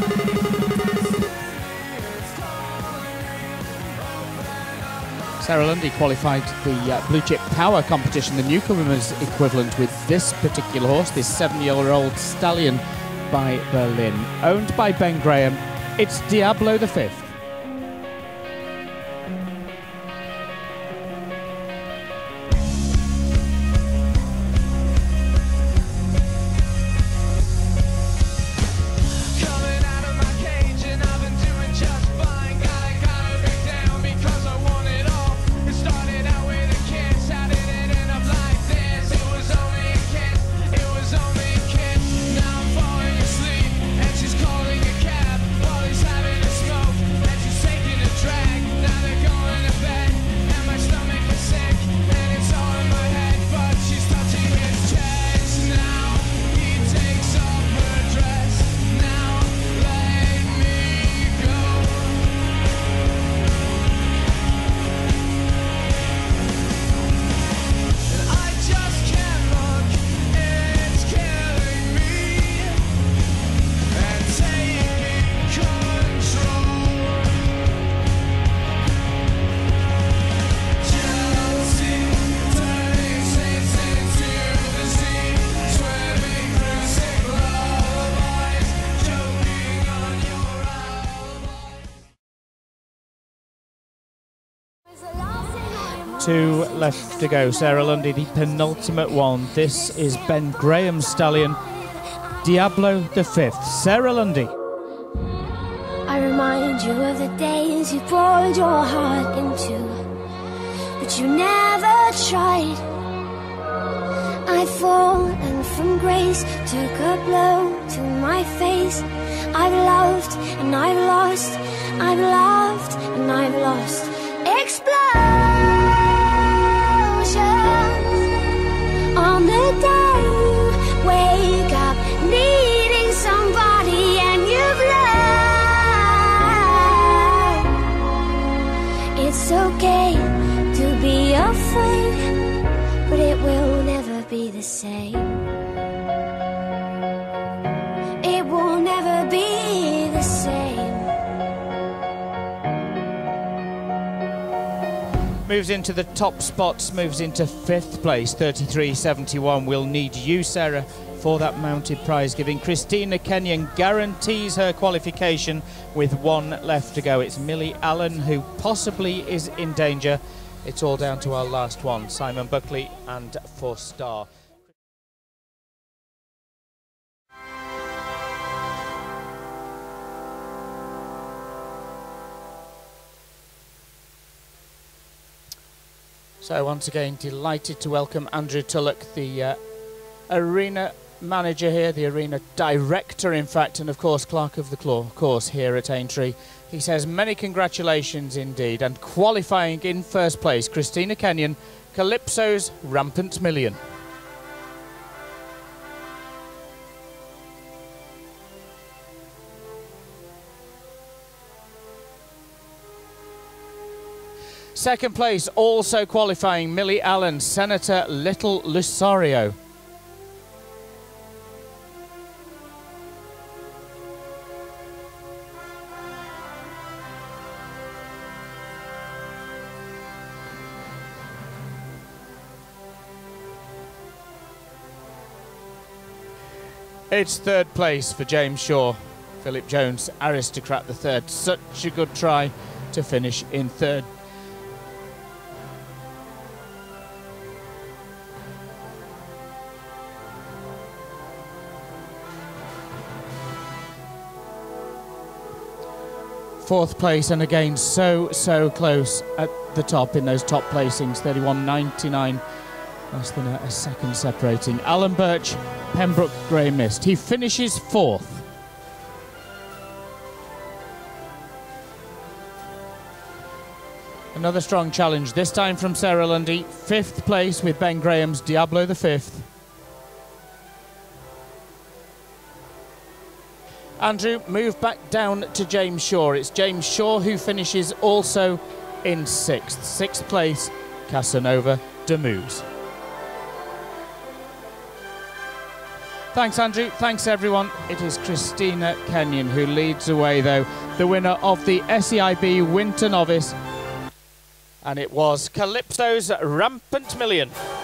Sarah Lundy qualified the Blue Chip Power competition, the newcomer's equivalent, with this particular horse, this 7-year-old stallion by Berlin, owned by Ben Graham. It's Diablo the Fifth. Two left to go. Sarah Lundy, the penultimate one. This is Ben Graham's stallion, Diablo the Fifth. Sarah Lundy. I remind you of the days you poured your heart into, but you never tried. I'd fallen from grace, took a blow to my face. I've loved and I've lost, I've loved and I've lost. Explode on the day you wake up needing somebody and you've learned it's okay to be afraid, but it will never be the same. It will never be the same. Moves into the top spots, moves into 5th place, 33.71. We'll need you, Sarah, for that mounted prize giving. Christina Kenyon guarantees her qualification with one left to go. It's Millie Allen who possibly is in danger. It's all down to our last one, Simon Buckley and 4-star. So once again, delighted to welcome Andrew Tulloch, the arena manager here, the arena director, in fact, and of course Clerk of the course here at Aintree. He says many congratulations indeed, and qualifying in first place, Christina Kenyon, Calypso's Rampant Million. Second place, also qualifying, Millie Allen, Senator Little Lusario. It's third place for James Shaw, Philip Jones, Aristocrat the third. Such a good try to finish in third. Fourth place, and again so close at the top in those top placings, 31.99, less than a second separating. Alan Birch, Pembroke Grey Mist, he finishes fourth. Another strong challenge, this time from Sarah Lundy, fifth place with Ben Graham's Diablo the Fifth. Andrew, move back down to James Shaw. It's James Shaw who finishes also in sixth. Sixth place, Casanova de Muse. Thanks, Andrew. Thanks, everyone. It is Christina Kenyon who leads away, though, the winner of the SEIB Winter Novice. And it was Calypso's Rampant Million.